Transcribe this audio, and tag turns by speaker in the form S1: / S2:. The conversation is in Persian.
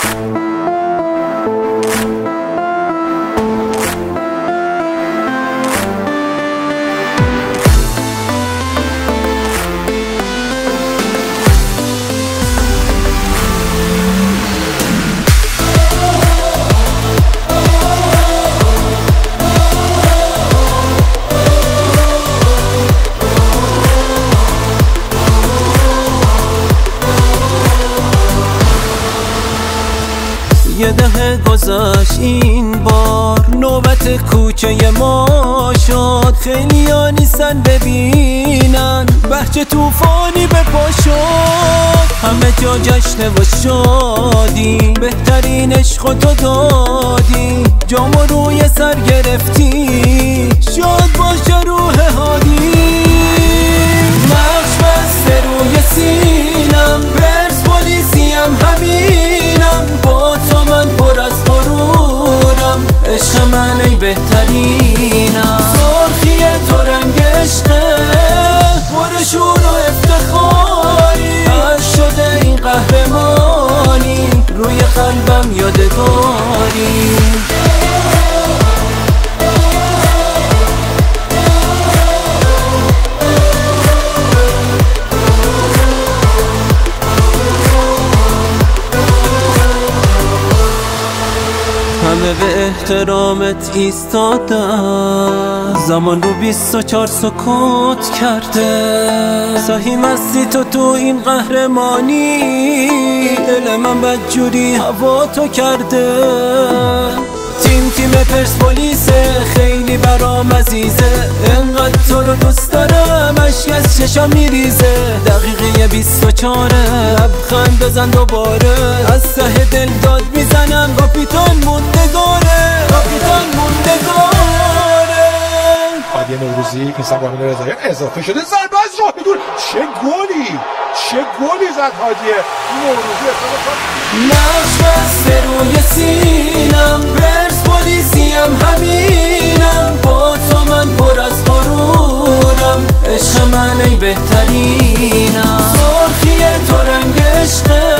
S1: یه دهه گذشت این بار نوبت کوچه ما شد، خیلیا نیستن ببینن بهجه طوفانی به پا شد. همه جا جشن و شادی، بهترین عشق تو دادی، جامو روی سر گرفتی، شاد باشه روح هادی. نقش بسته روی سینم، پرسپولیسیم همینم، با تو من پر از غرورم، عشق من ای بهترینم. سرخی تو رنگ عشقه، پر شور و افتخاری، عشق شده این قهرمانی، روی قلبم یادگاری. همه به احترامت ایستادن، زمان رو 24 سکوت کرده، سهی مستی تو این قهرمانی، دل من بدجوری هوا تو کرده. تیم پرسپولیسه، خیلی برام عزیزه، انقدر تو رو دوست دارم اشک از چشام میریزه. دقیقه 24 لبخند بزن دوباره، از ته دل داد میزنم کاپیتان موندگاره، کاپیتان موندگاره.
S2: عادی نوروزی که سواران رضاییان اضافه شده، ضربه از راه بدون، چه گلی زد هادی نوروزی.
S1: نقش بسته روی سینم، پرسپولیسیم همینم، با تو من پر از غرورم، عشق من ای بهترینم. سرخی تو رنگ عشقه،